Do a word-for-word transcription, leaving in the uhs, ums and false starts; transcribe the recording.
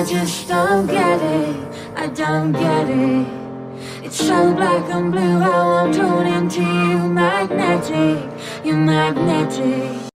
I just don't get it, I don't get it. It's so black and blue how I'm drawn into you, magnetic, you're magnetic.